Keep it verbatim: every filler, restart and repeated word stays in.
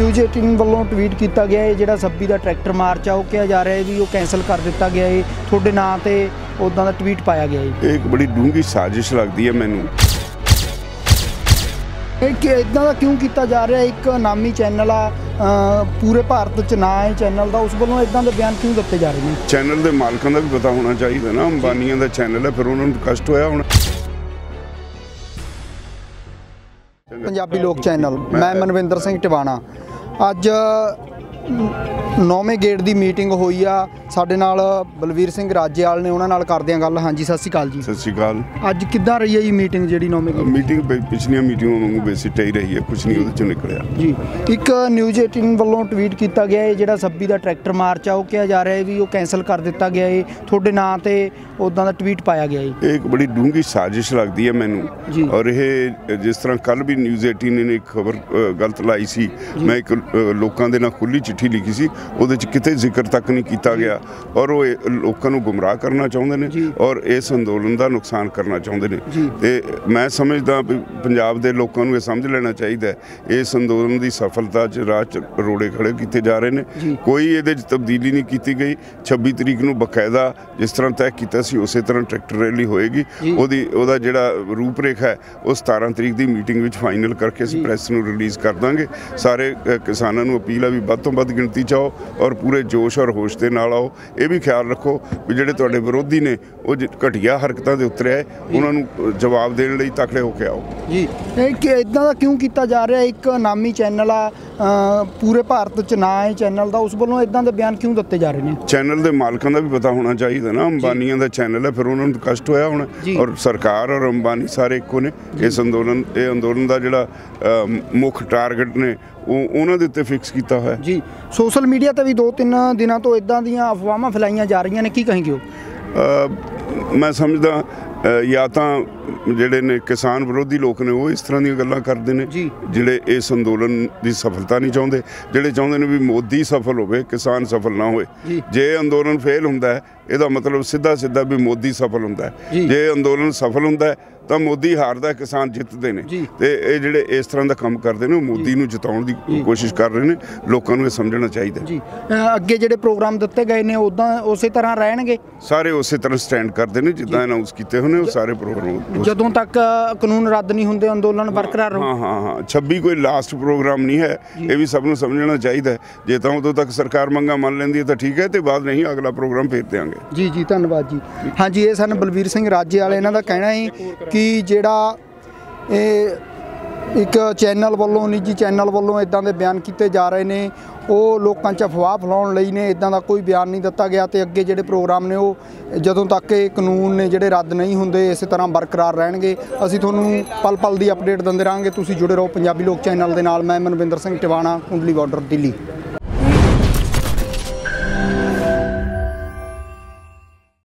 News अठारह ਵੱਲੋਂ tweet किया गया है ਜਿਹੜਾ छब्बीस ਦਾ ट्रैक्टर मार्च आ कहा जा रहा है भी वो कैंसल कर दिता गया है ਤੁਹਾਡੇ ਨਾਂ ਤੇ उदा का ट्वीट पाया गया है। एक बड़ी डूंगी साजिश लगती है मैनू। इदा का क्यों किया जा रहा है? एक नामी चैनल आ पूरे भारत च ना है चैनल का, उस वालों इदा के बयान क्यों दिते जा रहे हैं? चैनल के मालकों का भी पता होना चाहिए ना, अंबानिया का चैनल है, फिर उन्होंने कष्ट होया होना। पंजाबी लोक चैनल, मैं मनविंदर सिंह टिवाणा। अज नौवें गेट की मीटिंग हुई आ, साडे नाल बलवीर सिंह राजेवाल ने, उन्होंने करदे गल। हाँ जी, सत श्री अकाल जी। सत श्री अकाल। अज किद्दां रही है जी मीटिंग जी नौवें गेट? मीटिंग पिछलियां मीटिंगों वांगू बेसिट ही रही है, कुछ नहीं उहदे चों निकलिया जी। एक न्यूज़ अठारह ਵੱਲੋਂ ट्वीट किया गया है ਜਿਹੜਾ छब्बीस ਦਾ ट्रैक्टर मार्च आ कहा जा रहा है भी वो कैंसल कर दिता गया है ਤੁਹਾਡੇ ਨਾਂ ਤੇ उदा का ट्वीट पाया गया है। एक बड़ी डूंगी साजिश लगती है मैनू। और ये जिस तरह कल भी न्यूज़ अठारह ने एक खबर गलत लाई सी, मैं एक लोगों के नाल खुली चिट्ठी लिखी सी, ਉਹਦੇ ਚ किते जिक्र तक नहीं किया गया और वो लोगों को गुमराह करना चाहते हैं और इस अंदोलन का नुकसान करना चाहते हैं। तो मैं समझदा भी पंजाब के लोगों को यह समझ लेना चाहिए इस अंदोलन की सफलता च राह च रोड़े खड़े किए जा रहे हैं। कोई ये तब्दीली नहीं की गई। छब्बी तरीक को बकायदा जिस तरह तय किया उस तरह ट्रैक्टर रैली होएगी, ओदी ओदा जिहड़ा रूपरेखा है वो सतारह तरीक की मीटिंग में फाइनल करके असीं प्रैस नूं रिलीज़ कर देंगे। सारे किसानों को अपील है भी वध तो वध गिणती च आओ और पूरे जोश और होश के नाल आओ। ये भी ख्याल रखो भी जिहड़े तुहाडे विरोधी ने वो घटिया हरकतां दे उत्तरे है, उन्होंने जवाब देने लई तकड़े होके आओ जी। इदां दा क्यों किया जा रहा है? एक नामी चैनल आ पूरे भारत च ना है चैनल का, उस वालों इदां दे बयान क्यों दिते जा रहे हैं? चैनल के मालकों का भी पता होना चाहिए ना, अंबानिया का चैनल है, फिर उन्होंने कष्ट होया होना। और सरकार और अंबानी सारे इको ने। इस अंदोलन ये अंदोलन का जिहड़ा मुख टारगेट ने उन्होंने दे उत्ते फिक्स किया हुआ है जी। सोशल मीडिया तो भी दो तीन दिनों तो इदां दियां अफवाहां फैलाईयां जा रही ने, की कहेंगे हो? मैं समझदा या तो ਜਿਹੜੇ ਨੇ किसान विरोधी लोग ने वो इस तरह दी गल्लां करते हैं ਜਿਹੜੇ इस अंदोलन की सफलता नहीं चाहते, ਜਿਹੜੇ ਚਾਹੁੰਦੇ ਨੇ ਵੀ मोदी सफल होवे किसान सफल ना होए। जे अंदोलन फेल हुंदा है ਇਹਦਾ मतलब सीधा सीधा भी मोदी सफल हुंदा है। जे अंदोलन सफल हुंदा है तो मोदी हारदा है, किसान जितते हैं। तो ये ਜਿਹੜੇ इस तरह का काम करते हैं मोदी ਨੂੰ जिताउण ਦੀ कोशिश कर रहे हैं, लोगों को समझना चाहिए जी। ਅੱਗੇ ਜਿਹੜੇ प्रोग्राम ਦਿੱਤੇ ਗਏ ਨੇ ਉਦਾਂ ਉਸੇ ਤਰ੍ਹਾਂ ਰਹਿਣਗੇ? ਸਾਰੇ ਉਸੇ ਤਰ੍ਹਾਂ ਸਟੈਂਡ ਕਰਦੇ ਨੇ ਜਿੱਦਾਂ ਅਨਾਉਂਸ ਕੀਤੇ ਹੋਣੇ ਉਹ ਸਾਰੇ ਪ੍ਰੋਗਰਾਮ। ਜਦੋਂ ਤੱਕ ਕਾਨੂੰਨ ਰੱਦ ਨਹੀਂ ਹੁੰਦੇ ਅੰਦੋਲਨ ਬਰਕਰਾਰ ਰਹੂ? हाँ हाँ हाँ छब्बीस कोई लास्ट प्रोग्राम नहीं है, ये भी सब समझना चाहिए। जे तो उदों तक सरकार मंगा मान लेंदी है तो ठीक है, तो बाद नहीं अगला प्रोग्राम भेज देंगे जी जी। धन्यवाद जी। हाँ जी, ये सन बलवीर सिंह राजेवाल, इन्हां दा कहना है कि जिहड़ा एक चैनल वालों निजी चैनल वालों इदां दे बयान किए जा रहे हैं वो लोगों च अफवाह फैलाउण लई ने, इदां दा कोई बयान नहीं दिता गया। तो अगे जिहड़े प्रोग्राम ने वो जदों तक ये कानून ने जिहड़े रद्द नहीं होंदे इस तरह बरकरार रहणगे। असीं तुहानूं पल पल की अपडेट दिंदे रहांगे। तुसीं जुड़े रहो पंजाबी लोक चैनल दे नाल। मैं मनविंदर सिंह टिवाणा, कुंडली बॉर्डर, दिल्ली।